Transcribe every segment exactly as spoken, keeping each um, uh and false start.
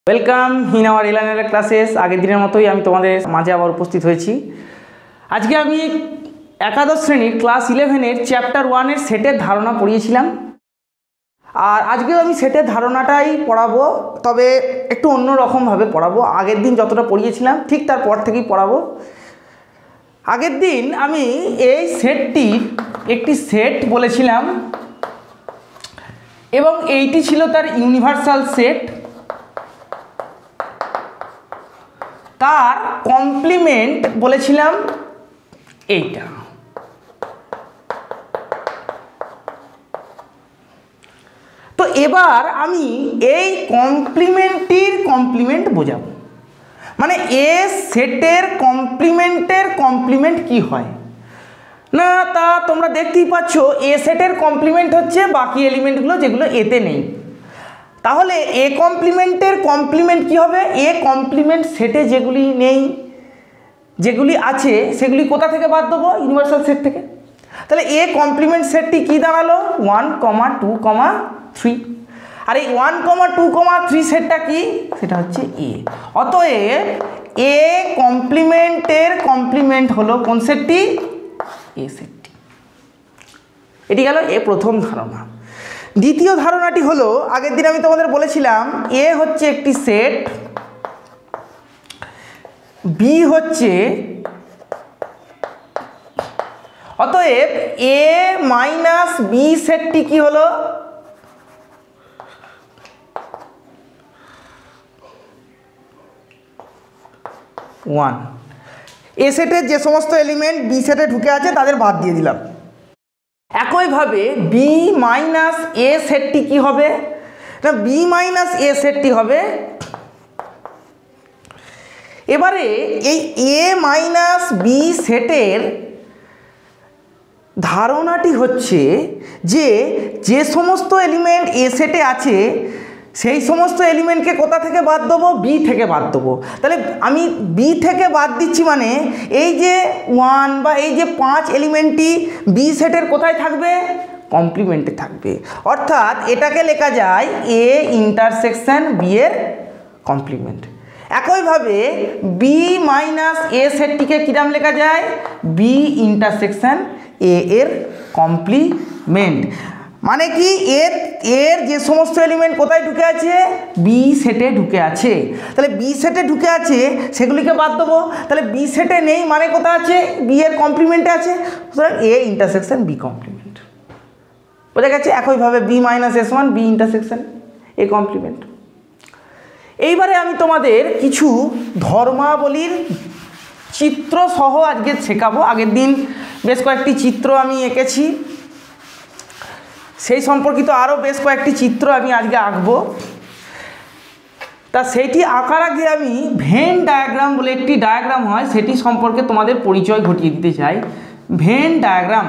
Welcome in our elearner classes. আগের দিনের মতোই আমি তোমাদের মাঝে আবার উপস্থিত হয়েছি। আজকে আমি একাদশ শ্রেণীর ক্লাস ইলেভেনের চ্যাপ্টার ওয়ানের সেটের ধারণা পড়িয়েছিলাম, আর আজকেও আমি সেটের ধারণাটাই পড়াবো, তবে একটু অন্য রকমভাবে পড়াবো। আগের দিন যতটা পড়িয়েছিলাম ঠিক তারপর থেকেই পড়াবো। আগের দিন আমি এই সেটটির একটি সেট বলেছিলাম এবং এইটি ছিল তার ইউনিভার্সাল সেট। তার কমপ্লিমেন্ট বলেছিলাম এইটা। তো এবার আমি এই কমপ্লিমেন্টটির কমপ্লিমেন্ট বোঝাবো, মানে এ সেটের কমপ্লিমেন্টের কমপ্লিমেন্ট কি হয় না। তা তোমরা দেখতেই পাচ্ছ এ সেটের কমপ্লিমেন্ট হচ্ছে বাকি এলিমেন্টগুলো যেগুলো এতে নেই। তাহলে এ কমপ্লিমেন্টের কমপ্লিমেন্ট কি হবে? এ কমপ্লিমেন্ট সেটে যেগুলি নেই, যেগুলি আছে সেগুলি কোথা থেকে বাদ দেবো? ইউনিভার্সাল সেট থেকে। তাহলে এ কমপ্লিমেন্ট সেটটি কি দাঁড়ালো? One comma two comma three. আর এই one comma two comma three সেটটা কি? সেটা হচ্ছে এ। অতএব এ কমপ্লিমেন্টের কমপ্লিমেন্ট হলো কোন সেটটি? এ সেটটি। এটি গেল এ প্রথম ধারণা। দ্বিতীয় ধারণাটি হলো, আগের দিন আমি তোমাদের বলেছিলাম এ হচ্ছে একটি সেট, বি হচ্ছে, অতএব এ মাইনাস বি সেটটি কি হলো? ওয়ান। এ সেটের যে সমস্ত এলিমেন্ট বি সেটে ঢুকে আছে তাদের বাদ দিয়ে দিলাম। একইভাবে বি মাইনাস এ সেটটি কি হবে? না, বি মাইনাস এ সেটটি হবে, এবারে এই এ মাইনাস বি সেটের ধারণাটি হচ্ছে যে যে সমস্ত এলিমেন্ট এ সেটে আছে সেই সমস্ত এলিমেন্টকে কোথা থেকে বাদ দেবো? বি থেকে বাদ দেবো। তাহলে আমি বি থেকে বাদ দিচ্ছি, মানে এই যে ওয়ান বা এই যে পাঁচ এলিমেন্টটি বি সেটের কোথায় থাকবে? কমপ্লিমেন্টে থাকবে। অর্থাৎ এটাকে লেখা যায় এ ইন্টারসেকশন বি এর কমপ্লিমেন্ট। একইভাবে বি মাইনাস এ সেটটিকে কিরম লেখা যায়? বি ইন্টারসেকশন এ এর কমপ্লিমেন্ট। মানে কি, এর এর যে সমস্ত এলিমেন্ট কোথায় ঢুকে আছে? বি সেটে ঢুকে আছে। তাহলে বি সেটে ঢুকে আছে সেগুলিকে বাদ দেবো। তাহলে বি সেটে নেই মানে কোথায় আছে? বি এর কমপ্লিমেন্টে আছে, সুতরাং এ ইন্টারসেকশন বি কমপ্লিমেন্ট। বোঝা গেছে? একইভাবে B minus S one B intersection A complement. এইবারে আমি তোমাদের কিছু ধর্মাবলীর চিত্র সহ আজকে শেখাবো। আগের দিন বেশ কয়েকটি চিত্র আমি এঁকেছি, সেই সম্পর্কিত আরও বেশ কয়েকটি চিত্র আমি আজকে আঁকবো। তা সেইটি আঁকার আগে আমি ভেন ডায়াগ্রাম বলে একটি ডায়াগ্রাম হয় সেটি সম্পর্কে তোমাদের পরিচয় ঘটিয়ে দিতে চাই। ভেন ডায়াগ্রাম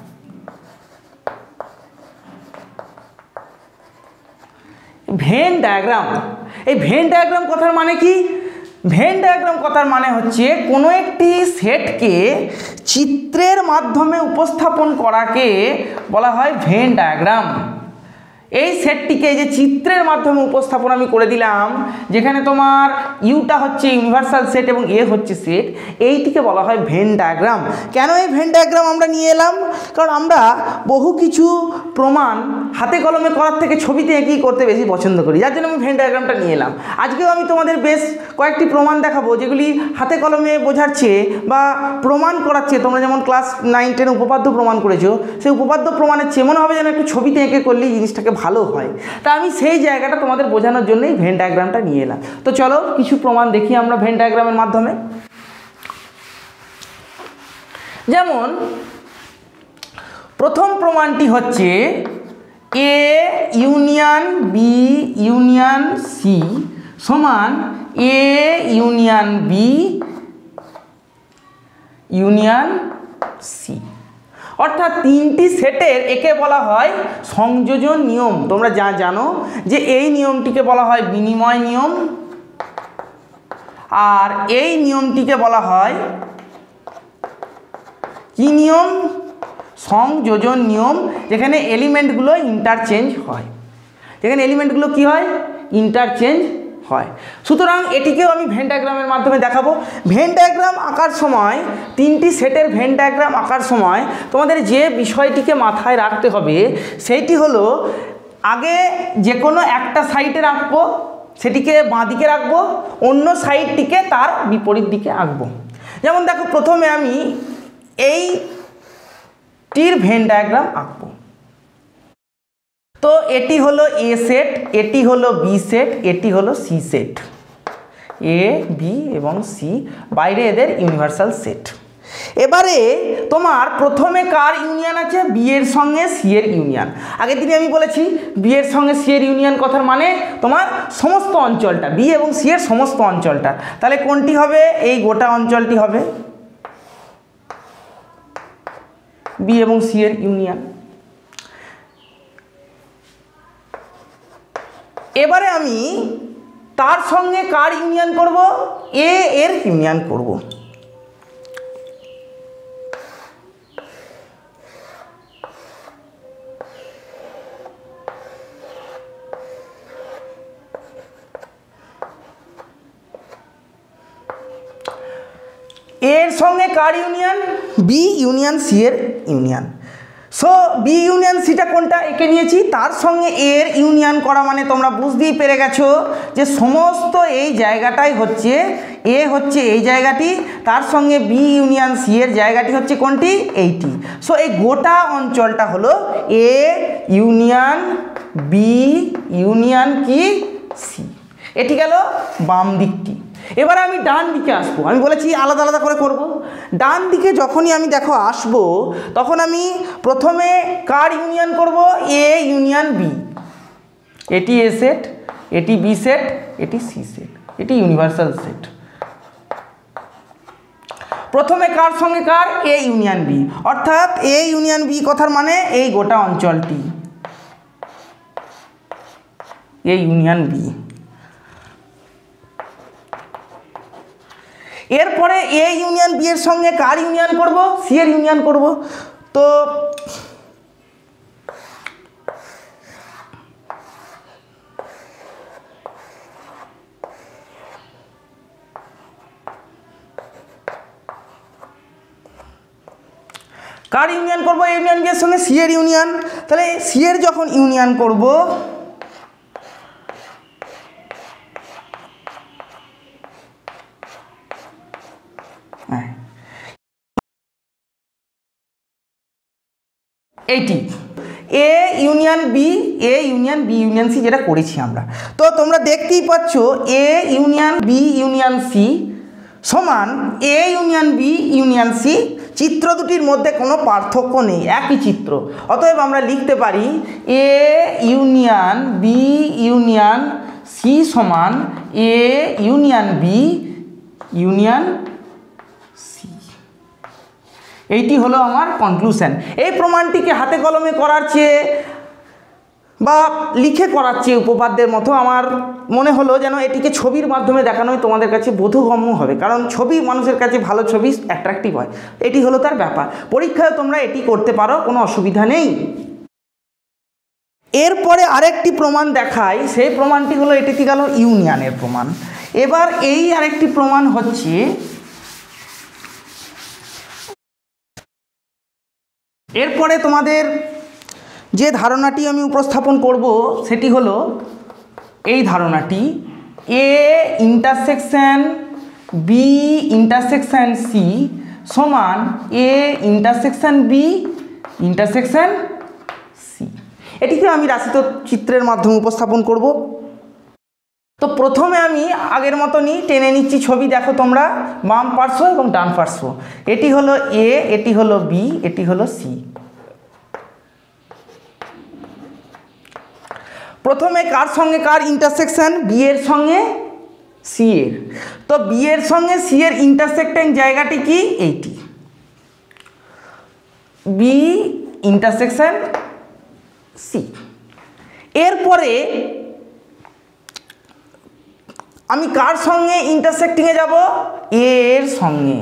ভেন ডায়াগ্রাম এই ভেন ডায়াগ্রাম কথার মানে কি? ভেন ডায়াগ্রাম কথার মানে হচ্ছে কোনো একটি সেটকে চিত্রের মাধ্যমে উপস্থাপন করাকে বলা হয় ভেন ডায়াগ্রাম। এই সেটটিকে এই যে চিত্রের মাধ্যমে উপস্থাপন আমি করে দিলাম, যেখানে তোমার ইউটা হচ্ছে ইউনিভার্সাল সেট এবং এ হচ্ছে সেট, এইটিকে বলা হয় ভেন ডায়াগ্রাম। কেন এই ভেন ডায়াগ্রাম আমরা নিয়ে এলাম? কারণ আমরা বহু কিছু প্রমাণ হাতে কলমে করার থেকে ছবিতে এঁকেই করতে বেশি পছন্দ করি, যার জন্য আমি ভেন ডায়াগ্রামটা নিয়ে এলাম। আজকেও আমি তোমাদের বেশ কয়েকটি প্রমাণ দেখাবো যেগুলি হাতে কলমে বোঝাচ্ছে বা প্রমাণ করাচ্ছে। তোমরা যেমন ক্লাস নাইন টেন উপপাদ্য প্রমাণ করেছো, সেই উপপাদ্য প্রমাণের চেয়ে মনে হবে যেন একটু ছবিতে এঁকে করলেই জিনিসটাকে ভালো হয়। তা আমি সেই জায়গাটা তোমাদের বোঝানোর জন্যই ভেন ডায়াগ্রামটা নিয়ে এলাম। তো চলো কিছু প্রমাণ দেখি আমরা ভেন ডায়াগ্রামের মাধ্যমে। যেমন প্রথম প্রমাণটি হচ্ছে A union B union C সমান A union B union C. অর্থাৎ তিনটি সেটের একে বলা হয় সংযোজন নিয়ম। তোমরা যা জানো যে এই নিয়মটিকে বলা হয় বিনিময় নিয়ম, আর এই নিয়মটিকে বলা হয় কি নিয়ম? সংযোজন নিয়ম, যেখানে এলিমেন্টগুলো ইন্টারচেঞ্জ হয়। যেখানে এলিমেন্টগুলো কি হয়? ইন্টারচেঞ্জ হয়। সুতরাং এটিকেও আমি ভেন ডায়াগ্রামের মাধ্যমে দেখাবো। ভেন ডায়াগ্রাম আঁকার সময়, তিনটি সেটের ভেন ডায়াগ্রাম আঁকার সময় তোমাদের যে বিষয়টিকে মাথায় রাখতে হবে সেইটি হলো, আগে যে কোনো একটা সাইডে রাখবো, সেটিকে বাঁ দিকে রাখবো, অন্য সাইডটিকে তার বিপরীত দিকে আঁকবো। যেমন দেখো, প্রথমে আমি এই টির ভেন ডায়াগ্রাম আঁকবো। তো এটি হলো এ সেট, এটি হলো বি সেট, এটি হলো সি সেট। এ, বি এবং সি বাইরে এদের ইউনিভার্সাল সেট। এবারে তোমার প্রথমে কার ইউনিয়ন আছে? বি এর সঙ্গে সি এর ইউনিয়ন। আগের দিনে আমি বলেছি বি এর সঙ্গে সি এর ইউনিয়ন কথার মানে তোমার সমস্ত অঞ্চলটা, বি এবং সি এর সমস্ত অঞ্চলটা। তাহলে কোনটি হবে? এই গোটা অঞ্চলটি হবে বি এবং সি এর ইউনিয়ন। এবারে আমি তার সঙ্গে কার ইউনিয়ন করব? এ এর ইউনিয়ন করব। এর সঙ্গে কার ইউনিয়ন? বি ইউনিয়ন সি এর ইউনিয়ন। সো বি ইউনিয়ন সিটা কোনটা? একে নিয়েছি, তার সঙ্গে এর ইউনিয়ন করা মানে তোমরা বুঝতেই পেরে গেছো যে সমস্ত এই জায়গাটাই হচ্ছে, এ হচ্ছে এই জায়গাটি, তার সঙ্গে বি ইউনিয়ন সি এর জায়গাটি হচ্ছে কোনটি? এইটি। সো এই গোটা অঞ্চলটা হলো এ ইউনিয়ন বি ইউনিয়ন কি? সি। এটি গেল বাম দিকটি। এবার আমি ডান দিকে আসবো। আমি বলেছি আলাদা আলাদা করে করব। ডান দিকে যখনই আমি দেখো আসবো, তখন আমি প্রথমে কার ইউনিয়ন করব? A union B. এটি এ সেট, এটি বি সেট, এটি সি সেট, এটি ইউনিভার্সাল সেট। প্রথমে কার সঙ্গে কার? এ ইউনিয়ন বি, অর্থাৎ এ ইউনিয়ন বি কথার মানে এই গোটা অঞ্চলটি এ ইউনিয়ন বি। এরপরে এ ইউনিয়ন বি এর সঙ্গে কার ইউনিয়ন করব? সি এর ইউনিয়ন করব। তো কার ইউনিয়ন করব? এ ইউনিয়ন বি এর সঙ্গে সি এর ইউনিয়ন। তাহলে সি এর যখন ইউনিয়ন করব, এইটি A union B, A union B union C যেটা করেছি আমরা। তো তোমরা দেখতেই পাচ্ছ A union B union C সমান A union B union C. চিত্র দুটির মধ্যে কোনো পার্থক্য নেই, একই চিত্র। অতএব আমরা লিখতে পারি A union B union C সমান A union B union C. এইটি হলো আমার কনক্লুশন। এই প্রমাণটিকে হাতে কলমে করার চেয়ে বা লিখে করার চেয়ে উপপাদ্যের মতো আমার মনে হলো যেন এটিকে ছবির মাধ্যমে দেখানোই তোমাদের কাছে বোধগম্য হবে, কারণ ছবি মানুষের কাছে, ভালো ছবি অ্যাট্রাকটিভ হয়। এটি হলো তার ব্যাপার। পরীক্ষায় তোমরা এটি করতে পারো, কোনো অসুবিধা নেই। এরপরে আরেকটি প্রমাণ দেখাই, সেই প্রমাণটি হলো এটি গেল ইউনিয়নের প্রমাণ। এবার এই আরেকটি প্রমাণ হচ্ছে এরপরে তোমাদের যে ধারণাটি আমি উপস্থাপন করব সেটি হলো এই ধারণাটি, A intersection B intersection C সমান A intersection B intersection C. এটিকে আমি রাশিত চিত্রের মাধ্যমে উপস্থাপন করব। তো প্রথমে আমি আগের মতনই টেনে নিচ্ছি ছবি, দেখো তোমরা বাম পার্শ্ব এবং ডান পার্শ্ব। এটি হলো এ, এটি হলো বি, এটি হলো সি। প্রথমে কার সঙ্গে কার ইন্টারসেকশন? বি এর সঙ্গে সি এর। তো বি এর সঙ্গে সি এর ইন্টারসেক্টিং জায়গাটি কি? এইটি বি ইন্টারসেকশন সি। এরপরে আমি কার সঙ্গে ইন্টারসেক্টিংয়ে যাব? এ এর সঙ্গে।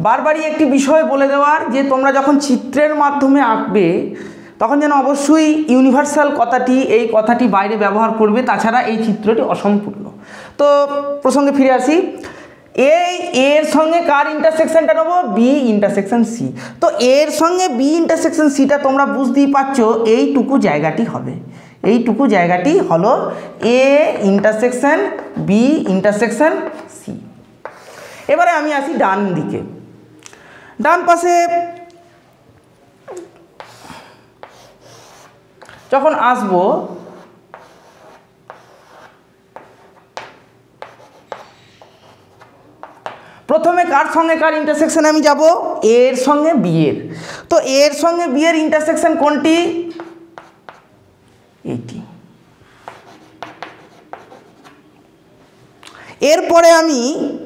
বারবারই একটি বিষয় বলে দেওয়ার যে তোমরা যখন চিত্রের মাধ্যমে আঁকবে তখন যেন অবশ্যই ইউনিভার্সাল কথাটি এই কথাটি বাইরে ব্যবহার করবে, তাছাড়া এই চিত্রটি অসম্পূর্ণ। তো প্রসঙ্গে ফিরে আসি, এই এর সঙ্গে কার ইন্টারসেকশনটা নেব? B intersection C. তো এর সঙ্গে বি ইন্টারসেকশন সিটা তোমরা বুঝতেই পারছো এইটুকু জায়গাটি হবে, এইটুকু জায়গাটি হলো A intersection B intersection C. এবারে আমি আসি ডান দিকে। ডান পাশে যখন আসবো প্রথমে কার সঙ্গে কার ইন্টারসেকশনে আমি যাব? এর সঙ্গে বি এর। তো এর সঙ্গে বি এর ইন্টারসেকশন কোনটি? এইটি। এরপরে আমি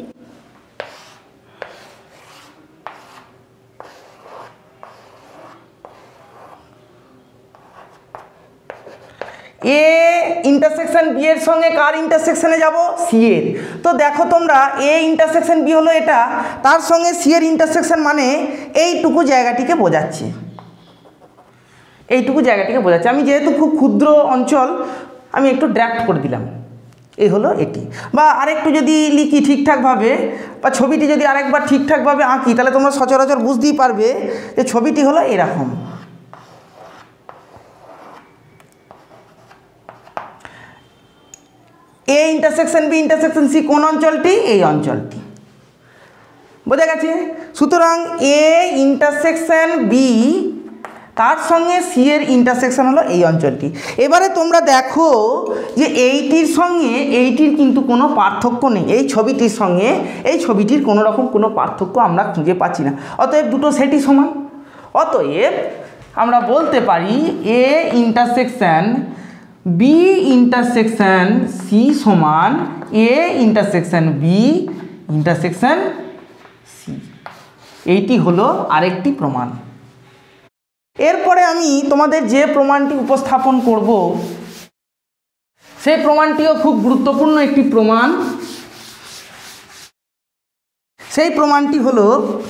এ ইন্টারসেকশন বি এর সঙ্গে কার ইন্টারসেকশনে যাব? সি এর। তো দেখো তোমরা এ ইন্টারসেকশন বি হলো এটা, তার সঙ্গে সি এর ইন্টারসেকশন মানে এইটুকু জায়গাটিকে বোঝাচ্ছে, এইটুকু জায়গাটিকে বোঝাচ্ছে। আমি যেহেতু খুব ক্ষুদ্র অঞ্চল আমি একটু ড্রাফট করে দিলাম, এই হলো এটি। বা আরেকটু যদি লিখি ঠিকঠাকভাবে বা ছবিটি যদি আরেকবার ঠিকঠাকভাবে আঁকি তাহলে তোমরা সচরাচর বুঝতেই পারবে যে ছবিটি হলো এরকম। A intersection B intersection C কোন অঞ্চলটি? এই অঞ্চলটি। বোঝা গেছে? সুতরাং এ ইন্টারসেকশন বি তার সঙ্গে সি এর ইন্টারসেকশন হলো এই অঞ্চলটি। এবারে তোমরা দেখো যে এইটির সঙ্গে এইটির কিন্তু কোনো পার্থক্য নেই, এই ছবিটির সঙ্গে এই ছবিটির কোনো রকম কোনো পার্থক্য আমরা খুঁজে পাচ্ছি না, অতএব দুটো সেটই সমান। অতএব আমরা বলতে পারি A intersection B intersection C সমান A intersection B intersection C. এইটি হলো আরেকটি প্রমাণ। এরপরে আমি তোমাদের যে প্রমাণটি উপস্থাপন করব সেই প্রমাণটিও খুব গুরুত্বপূর্ণ একটি প্রমাণ। সেই প্রমাণটি হলো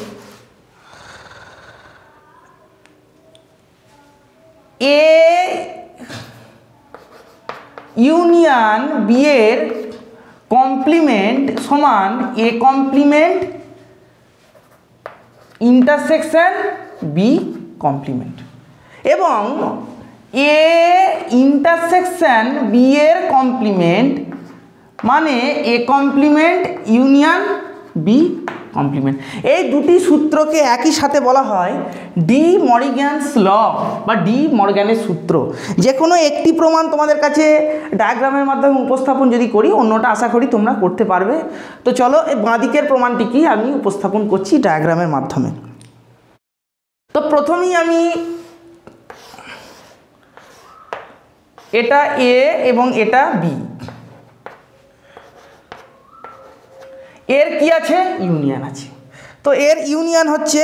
এ ইউনিয়ন বি এর কমপ্লিমেন্ট সমান A complement intersection B complement, এবং এ ইন্টারসেকশন বি এর কমপ্লিমেন্ট মানে A complement union B complement. এই দুটি সূত্রকে একই সাথে বলা হয় ডি মরিগ্যানস ল বা ডি মর্গ্যানের সূত্র। যে কোনো একটি প্রমাণ তোমাদের কাছে ডায়াগ্রামের মাধ্যমে উপস্থাপন যদি করি, অন্যটা আশা করি তোমরা করতে পারবে। তো চলো এই বাঁদিকের প্রমাণটি কি আমি উপস্থাপন করছি ডায়াগ্রামের মাধ্যমে। তো প্রথমেই আমি এটা এ এবং এটা বি, এর কি আছে? ইউনিয়ন আছে। তো এর ইউনিয়ন হচ্ছে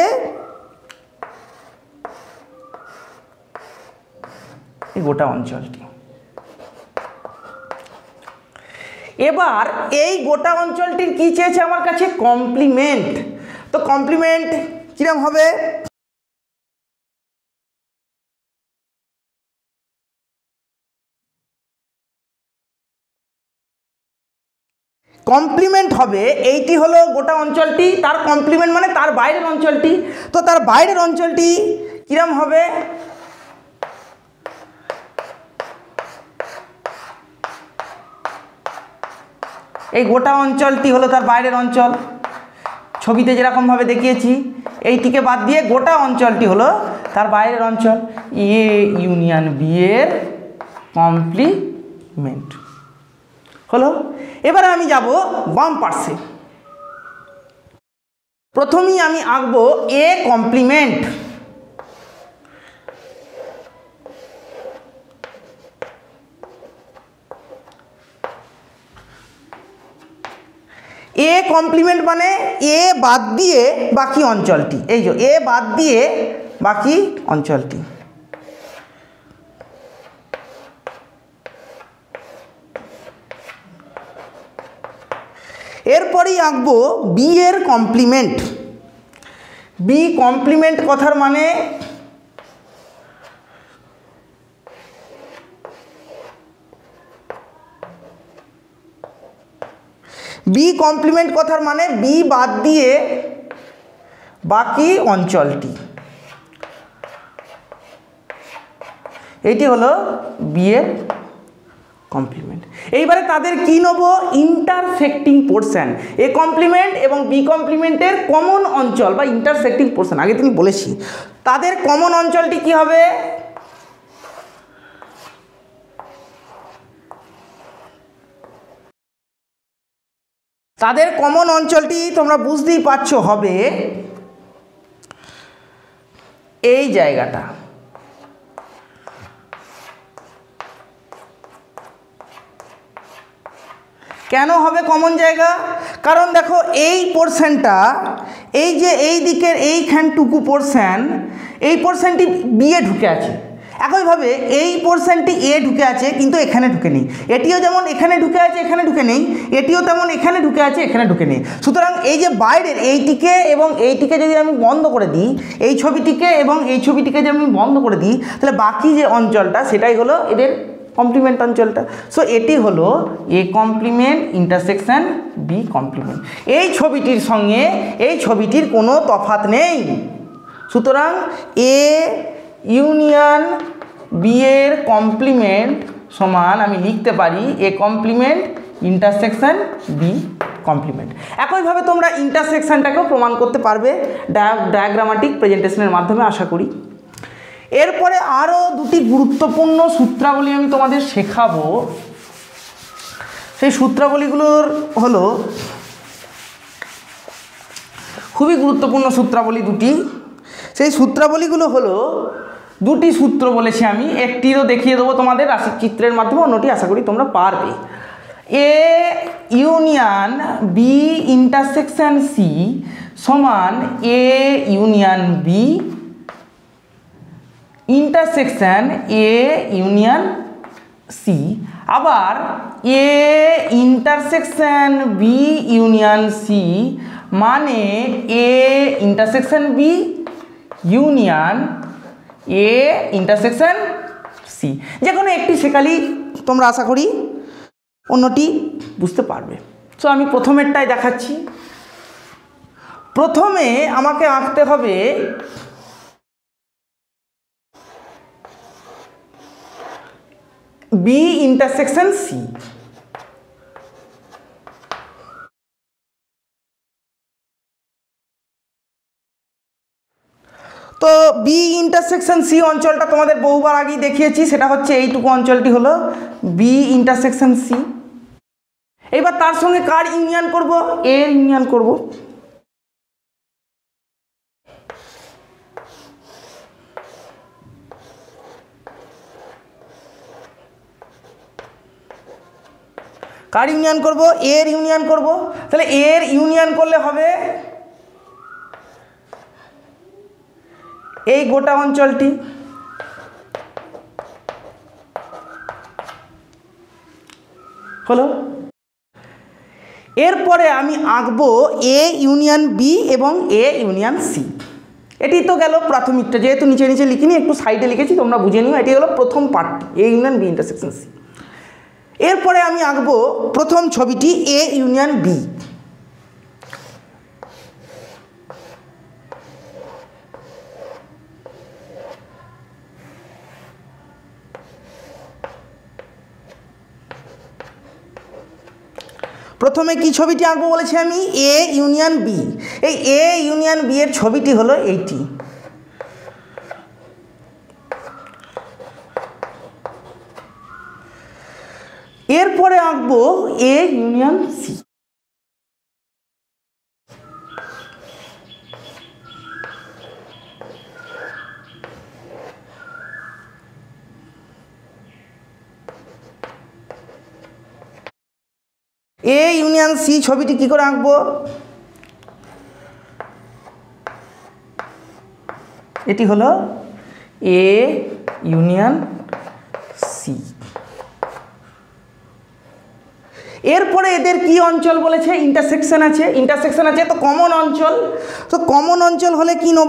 এই গোটা অঞ্চলটি। এবার এই গোটা অঞ্চলটির কি চেয়েছে আমার কাছে? কমপ্লিমেন্ট। তো কমপ্লিমেন্ট কিরকম হবে? কমপ্লিমেন্ট হবে এইটি হলো গোটা অঞ্চলটি, তার কমপ্লিমেন্ট মানে তার বাইরের অঞ্চলটি। তো তার বাইরের অঞ্চলটি কিরম হবে? এই গোটা অঞ্চলটি হলো তার বাইরের অঞ্চল, ছবিতে যেরকমভাবে দেখিয়েছি। এইটিকে বাদ দিয়ে গোটা অঞ্চলটি হলো তার বাইরের অঞ্চল। এ ইউনিয়ন বি এর কমপ্লিমেন্ট হলো। এবারে আমি যাব বাম পার্শ্বে। প্রথমেই আমি আঁকবো এ কমপ্লিমেন্ট। এ কমপ্লিমেন্ট মানে এ বাদ দিয়ে বাকি অঞ্চলটি, এই যে এ বাদ দিয়ে বাকি অঞ্চলটি। এরপরেই আঁকবো বি এর কমপ্লিমেন্ট। বি কমপ্লিমেন্ট কথার মানে বি কমপ্লিমেন্ট কথার মানে বি বাদ দিয়ে বাকি অঞ্চলটি, এইটি হলো বি এর কমপ্লিমেন্ট। এইবারে তাদের কি নেব, ইন্টারসেক্টিং পোর্শন, এ কমপ্লিমেন্ট এবং বি কমপ্লিমেন্টের কমন অঞ্চল বা ইন্টারসেক্টিং পোর্শন। আগে তিনি বলেছি তাদের কমন অঞ্চলটি কি হবে, তাদের কমন অঞ্চলটি তোমরা বুঝতেই পারছো হবে এই জায়গাটা। কেন হবে কমন জায়গা, কারণ দেখো এই পোর্শনটা, এই যে এই দিকের এইখানটুকু পোর্শন, এই পোর্শনটি বি এ ঢুকে আছে, একইভাবে এই পোর্শনটি এ ঢুকে আছে কিন্তু এখানে ঢুকে নেই, এটিও যেমন এখানে ঢুকে আছে এখানে ঢুকে নেই, এটিও তেমন এখানে ঢুকে আছে এখানে ঢুকে নেই। সুতরাং এই যে বাইরের এইটিকে এবং এইটিকে যদি আমি বন্ধ করে দিই, এই ছবিটিকে এবং এই ছবিটিকে যদি আমি বন্ধ করে দিই, তাহলে বাকি যে অঞ্চলটা সেটাই হলো এদের কমপ্লিমেন্ট অঞ্চলটা। সো এটি হলো A complement intersection B complement. এই ছবিটির সঙ্গে এই ছবিটির কোনো তফাৎ নেই। সুতরাং এ ইউনিয়ন বি এর কমপ্লিমেন্ট সমান আমি লিখতে পারি A complement intersection B complement. একইভাবে তোমরা ইন্টারসেকশনটাকেও প্রমাণ করতে পারবে ডায়াগ্রামাটিক প্রেজেন্টেশনের মাধ্যমে আশা করি। এরপরে আরও দুটি গুরুত্বপূর্ণ সূত্রাবলী আমি তোমাদের শেখাবো। সেই সূত্রাবলীগুলোর হলো খুবই গুরুত্বপূর্ণ সূত্রাবলী দুটি। সেই সূত্রাবলীগুলো হলো দুটি সূত্র বলেছি আমি, একটিরও দেখিয়ে দেবো তোমাদের রাশি চিত্রের মাধ্যমে, অন্যটি আশা করি তোমরা পারবে। A union B intersection C সমান A union B intersection A union C. আবার A intersection B union C মানে A intersection B union A intersection C. যে কোনো একটি শেখালি তোমরা আশা করি অন্যটি বুঝতে পারবে। সো আমি প্রথমেরটাই দেখাচ্ছি। প্রথমে আমাকে আঁকতে হবে বি ইন্টারসেকশন সি। তো বি ইন্টারসেকশন সি অঞ্চলটা তোমাদের বহুবার আগেই দেখিয়েছি, সেটা হচ্ছে এইটুকু অঞ্চলটি হলো বি ইন্টারসেকশন সি। এবার তার সঙ্গে কার ইউনিয়ন করব, এর ইউনিয়ন করব। কার ইউনিয়ন করব, এর ইউনিয়ন করব। তাহলে এর ইউনিয়ন করলে হবে এই গোটা অঞ্চলটি, হলো। এরপরে আমি আঁকবো এ ইউনিয়ন বি এবং এ ইউনিয়ন সি। এটি তো গেল প্রাথমিকটা, যেহেতু নিচে নিচে লিখিনি একটু সাইডে লিখেছি তোমরা বুঝে নিও। এটি হলো প্রথম পার্টটি, A union B intersection C. এরপরে আমি আঁকবো প্রথম ছবিটি এ ইউনিয়ন বি। প্রথমে কি ছবিটি আঁকবো বলেছি আমি, এ ইউনিয়ন বি। এই এ ইউনিয়ন বি এর ছবিটি হলো এইটি। এরপরে আঁকবো A union C. A union C ছবিটি কি করে আঁকবো, এটি হলো এ ইউনিয়ন সি। এরপরে এদের কি অঞ্চল বলেছে, ইন্টারসেকশন আছে, ইন্টারসেকশন আছে তো কমন অঞ্চল। তো কমন অঞ্চল হলে কি নেব,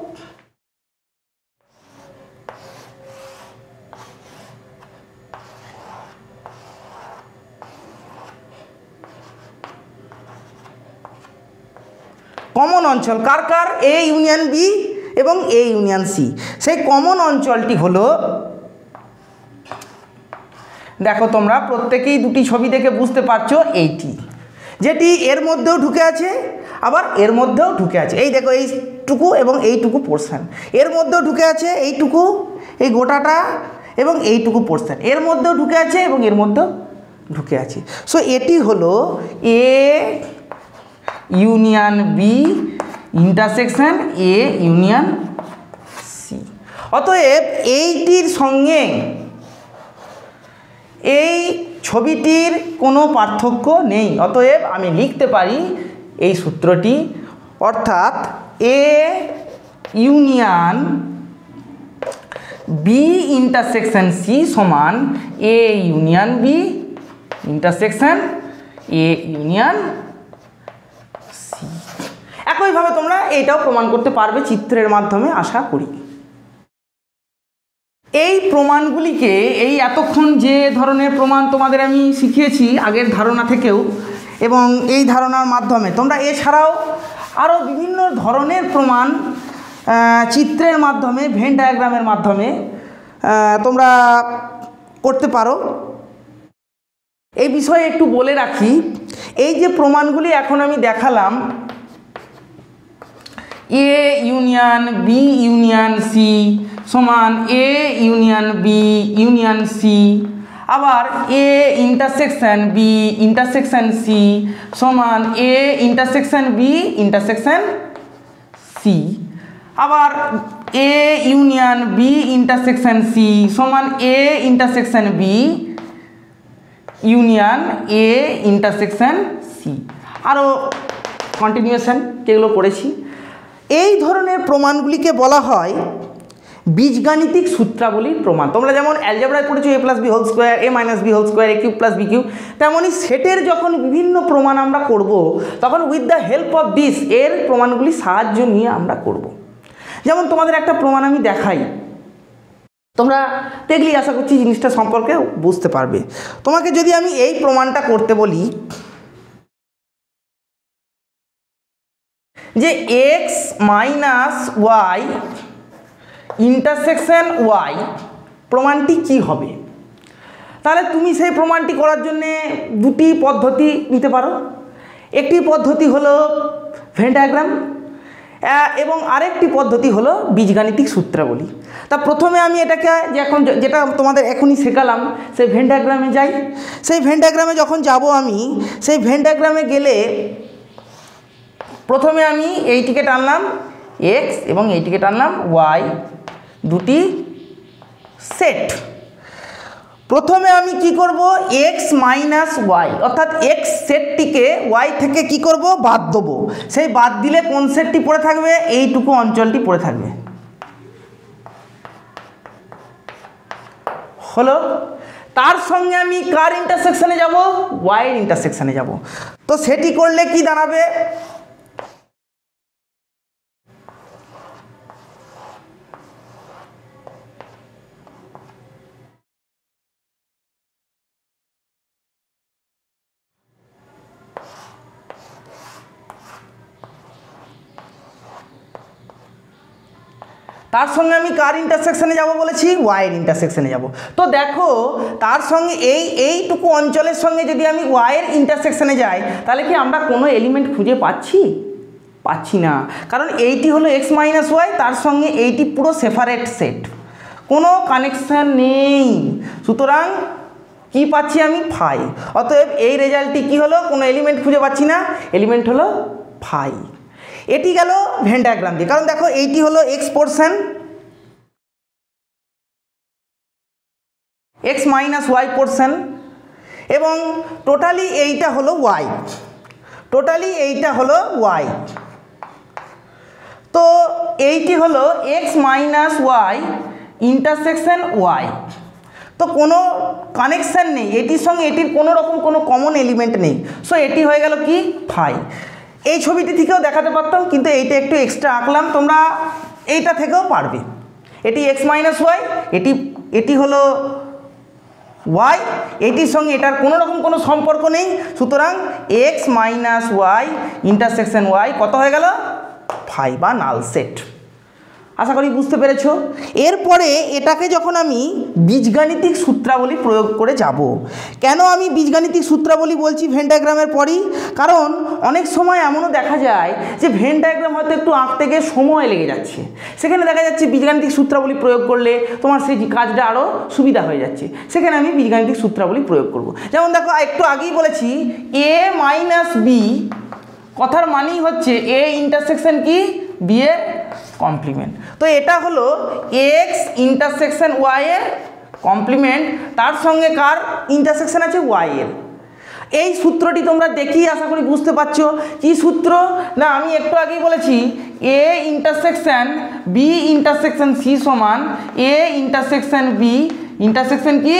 কমন অঞ্চল কার কার, এ ইউনিয়ন বি এবং এ ইউনিয়ন সি। সেই কমন অঞ্চলটি হলো, দেখো তোমরা প্রত্যেকেই দুটি ছবি দেখে বুঝতে পারছো, এইটি যেটি এর মধ্যেও ঢুকে আছে আবার এর মধ্যেও ঢুকে আছে। এই দেখো এইটুকু এবং এইটুকু পোর্শন এর মধ্যেও ঢুকে আছে, এইটুকু এই গোটাটা এবং এইটুকু পোর্শন এর মধ্যেও ঢুকে আছে এবং এর মধ্যেও ঢুকে আছে। সো এটি হলো A union B intersection A union C. অতএব এইটির সঙ্গে এই ছবিটির কোনো পার্থক্য নেই। অতএব আমি লিখতে পারি এই সূত্রটি, অর্থাৎ A union B intersection C সমান A union B intersection A union C. একইভাবে তোমরা এটাও প্রমাণ করতে পারবে চিত্রের মাধ্যমে, আশা করি। এই প্রমাণগুলিকে, এই এতক্ষণ যে ধরনের প্রমাণ তোমাদের আমি শিখিয়েছি আগের ধারণা থেকেও, এবং এই ধারণার মাধ্যমে তোমরা এছাড়াও আরও বিভিন্ন ধরনের প্রমাণ চিত্রের মাধ্যমে, ভেন ডায়াগ্রামের মাধ্যমে তোমরা করতে পারো। এই বিষয়ে একটু বলে রাখি, এই যে প্রমাণগুলি এখন আমি দেখালাম, A union B union C সমান A union B union C, আবার A intersection B intersection C সমান A intersection B intersection C, আবার A union B intersection C সমান A intersection B union A intersection C, আরও continuation যেগুলো করেছি। এই ধরনের প্রমাণগুলিকে বলা হয় বীজগাণিতিক সূত্রাবলীর প্রমাণ। তোমরা যেমন অ্যালজেব্রায় পড়েছো A plus B whole square, A minus B whole square, A cube plus B cube, তেমনই সেটের যখন বিভিন্ন প্রমাণ আমরা করব, তখন with the help of this, এর প্রমাণগুলি সাহায্য নিয়ে আমরা করব। যেমন তোমাদের একটা প্রমাণ আমি দেখাই, তোমরা দেখলেই আশা করছি জিনিসটা সম্পর্কে বুঝতে পারবে। তোমাকে যদি আমি এই প্রমাণটা করতে বলি যে X minus Y intersection Y, প্রমাণটি কি হবে, তাহলে তুমি সেই প্রমাণটি করার জন্যে দুটি পদ্ধতি নিতে পারো। একটি পদ্ধতি হলো ভেন ডায়াগ্রাম এবং আরেকটি পদ্ধতি হলো বীজগাণিতিক সূত্রাবলী। তা প্রথমে আমি এটাকে যে এখন যেটা তোমাদের এখনই শেখালাম, সেই ভেন ডায়াগ্রামে যাই। সেই ভেন ডায়াগ্রামে যখন যাব আমি, সেই ভেন ডায়াগ্রামে গেলে প্রথমে আমি এইটিকে টানলাম এক্স এবং এইটিকে টানলাম ওয়াই, দুটি সেট। প্রথমে আমি কি করব, এক্স মাইনাস ওয়াই অর্থাৎ এক্স সেটটিকে ওয়াই থেকে কি করব, বাদ দেবো। সেই বাদ দিলে কোন সেটটি পড়ে থাকবে, এইটুকু অঞ্চলটি পড়ে থাকবে। হলো, তার সঙ্গে আমি কার ইন্টারসেকশনে যাব, ওয়াইয়ের ইন্টারসেকশনে যাব। তো সেটি করলে কি দাঁড়াবে, তার সঙ্গে আমি কার ইন্টারসেকশনে যাব বলেছি, ওয়াইয়ের ইন্টারসেকশনে যাব। তো দেখো তার সঙ্গে এই এইটুকু অঞ্চলের সঙ্গে যদি আমি ওয়াইয়ের ইন্টারসেকশনে যাই, তাহলে কি আমরা কোনো এলিমেন্ট খুঁজে পাচ্ছি, পাচ্ছি না। কারণ এইটি হলো এক্স মাইনাস ওয়াই, তার সঙ্গে এইটি পুরো সেপারেট সেট, কোনো কানেকশান নেই। সুতরাং কি পাচ্ছি আমি, ফাই। অতএব এই রেজাল্টটি কি হলো, কোনো এলিমেন্ট খুঁজে পাচ্ছি না, এলিমেন্ট হলো ফাই। এটি গেল ভেন ডায়াগ্রাম দিয়ে। কারণ দেখো এইটি হলো X portion, X minus Y portion, এবং টোটালি এইটা হলো ওয়াই, টোটালি এইটা হলো ওয়াই। তো এইটি হলো X minus Y intersection Y. তো কোনো কানেকশান নেই, এটির সঙ্গে এটির কোনো রকম কোনো কমন এলিমেন্ট নেই। সো এটি হয়ে গেল কি ফাই। এই ছবিটি থেকেও দেখাতে পারতাম, কিন্তু এইটা একটু এক্সট্রা আঁকলাম, তোমরা এইটা থেকেও পারবে। এটি এক্স মাইনাস ওয়াই, এটি এটি হলো ওয়াই, এটির সঙ্গে এটার কোনো রকম কোনো সম্পর্ক নেই, সুতরাং X minus Y intersection Y কত হয়ে গেল ফাই বা নাল সেট। আশা করি বুঝতে পেরেছো। এরপরে এটাকে যখন আমি বীজগাণিতিক সূত্রাবলী প্রয়োগ করে যাব, কেন আমি বীজগাণিতিক সূত্রাবলী বলছি ভেন ডায়াগ্রামের পরই, কারণ অনেক সময় এমনও দেখা যায় যে ভেন ডায়াগ্রাম হয়তো একটু আঁকতে গিয়ে সময় লেগে যাচ্ছে, সেখানে দেখা যাচ্ছে বীজগাণিতিক সূত্রাবলী প্রয়োগ করলে তোমার সেই কাজটা আরও সুবিধা হয়ে যাচ্ছে, সেখানে আমি বীজগাণিতিক সূত্রাবলী প্রয়োগ করব। যেমন দেখো একটু আগেই বলেছি এ মাইনাস বি কথার মানেই হচ্ছে এ ইন্টারসেকশন কি বি এর কমপ্লিমেন্ট। তো এটা হলো এক্স ইন্টারসেকশন ওয়াই এর কমপ্লিমেন্ট, তার সঙ্গে কার ইন্টারসেকশন আছে ওয়াই এর। এই সূত্রটি তোমরা দেখি আশা করি বুঝতে পারছো কি সূত্র না, আমি একটু আগেই বলেছি A intersection B intersection C সমান এ ইন্টারসেকশন বি ইন্টারসেকশন কি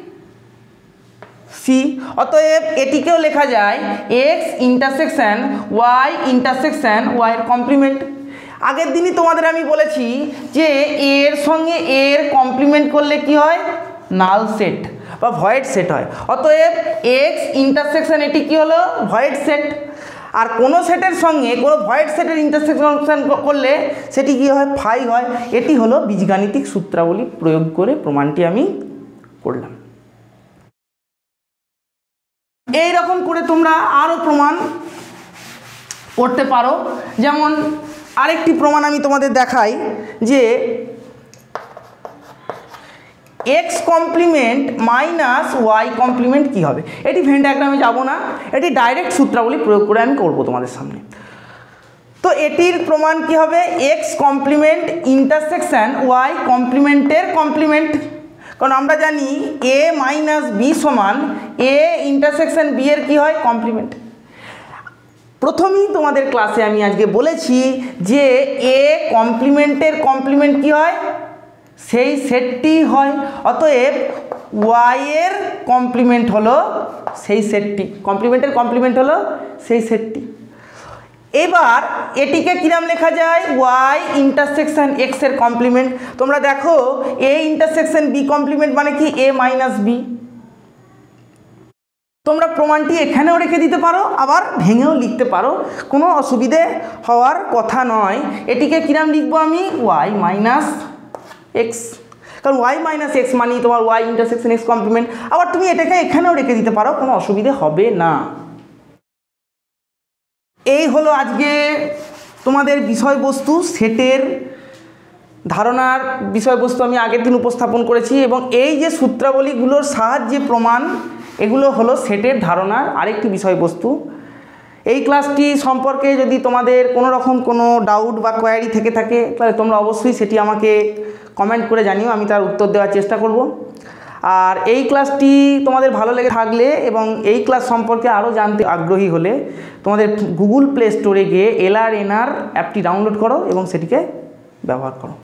সি। অতএব এটিকেও লেখা যায় X intersection Y intersection Y এর কমপ্লিমেন্ট। আগের দিনই তোমাদের আমি বলেছি যে এর সঙ্গে এর কমপ্লিমেন্ট করলে কি হয় নাল সেট বা ভয়েড সেট হয়। অতএব এক্স ইন্টারসেকশন এটি কি হলো ভয়েড সেট, আর কোনো সেটের সঙ্গে কোনো ভয়েড সেটের ইন্টারসেকশন করলে সেটি কি হয় ফাই হয়। এটি হলো বীজগাণিতিক সূত্রাবলী প্রয়োগ করে প্রমাণটি আমি করলাম। এই রকম করে তোমরা আরও প্রমাণ করতে পারো। যেমন আরেকটি প্রমাণ আমি তোমাদের দেখাই যে X complement minus Y complement কী হবে। এটি ভেন ডায়াগ্রামে যাব না, এটি ডাইরেক্ট সূত্রাবলী প্রয়োগ করে আমি করব তোমাদের সামনে। তো এটির প্রমাণ কি হবে এক্স কমপ্লিমেন্ট ইন্টারসেকশন ওয়াই কমপ্লিমেন্টের কমপ্লিমেন্ট, কারণ আমরা জানি এ মাইনাস বি সমান এ ইন্টারসেকশন বি এর কী হয় কমপ্লিমেন্ট। প্রথমেই তোমাদের ক্লাসে আমি আজকে বলেছি যে এ কমপ্লিমেন্টের কমপ্লিমেন্ট কি হয় সেই সেটটি হয়। অতএব ওয়াই এর কমপ্লিমেন্ট হলো সেই সেটটি, কমপ্লিমেন্টের কমপ্লিমেন্ট হলো সেই সেটটি। এবার এটিকে কিরাম লেখা যায় ওয়াই ইন্টারসেকশন এক্স এর কমপ্লিমেন্ট। তোমরা দেখো এ ইন্টারসেকশন বি কমপ্লিমেন্ট মানে কি এ মাইনাস বি। তোমরা প্রমাণটি এখানেও রেখে দিতে পারো, আবার ভেঙেও লিখতে পারো, কোনো অসুবিধে হওয়ার কথা নয়। এটিকে কিরাম লিখবো আমি ওয়াই মাইনাস এক্স, কারণ ওয়াই মাইনাস এক্স মানে তোমার ওয়াই ইন্টারসেকশন এক্স কমপ্লিমেন্ট। আবার তুমি এটাকে এখানেও রেখে দিতে পারো, কোনো অসুবিধে হবে না। এই হলো আজকে তোমাদের বিষয়বস্তু, সেটের ধারণার বিষয়বস্তু আমি আগের দিন উপস্থাপন করেছি, এবং এই যে সূত্রাবলীগুলোর সাহায্যে প্রমাণ, এগুলো হলো সেটের ধারণার আরেকটি বিষয়বস্তু। এই ক্লাসটি সম্পর্কে যদি তোমাদের কোনো রকম কোনো ডাউট বা কোয়ারি থেকে থাকে তাহলে তোমরা অবশ্যই সেটি আমাকে কমেন্ট করে জানিও, আমি তার উত্তর দেওয়ার চেষ্টা করব। আর এই ক্লাসটি তোমাদের ভালো লেগে থাকলে এবং এই ক্লাস সম্পর্কে আরও জানতে আগ্রহী হলে তোমাদের গুগল প্লে স্টোরে গিয়ে এল আর এন আর অ্যাপটি ডাউনলোড করো এবং সেটিকে ব্যবহার করো।